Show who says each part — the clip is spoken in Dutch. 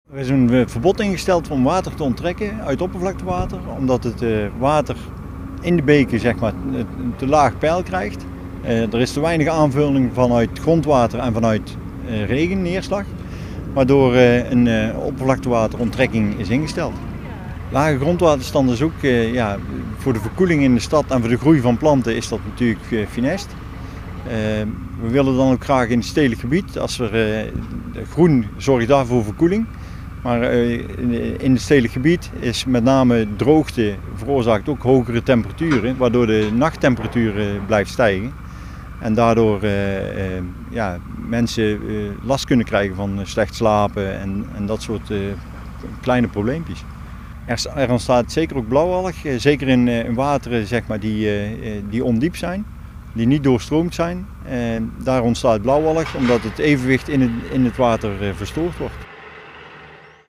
Speaker 1: Er is een verbod ingesteld om water te onttrekken uit oppervlaktewater, omdat het water in de beken zeg maar, een te laag peil krijgt. Er is te weinig aanvulling vanuit grondwater en vanuit regenneerslag, waardoor een oppervlaktewateronttrekking is ingesteld. Lage grondwaterstand is ook voor de verkoeling in de stad en voor de groei van planten is dat natuurlijk funest. We willen dan ook graag in het stedelijk gebied, als er groen zorgt daarvoor verkoeling. Maar in het stedelijk gebied is met name droogte veroorzaakt ook hogere temperaturen, waardoor de nachttemperatuur blijft stijgen. En daardoor mensen last kunnen krijgen van slecht slapen en dat soort kleine probleempjes. Er ontstaat zeker ook blauwalg, zeker in wateren zeg maar, die ondiep zijn, die niet doorstroomd zijn. Daar ontstaat blauwalg omdat het evenwicht in het water verstoord wordt.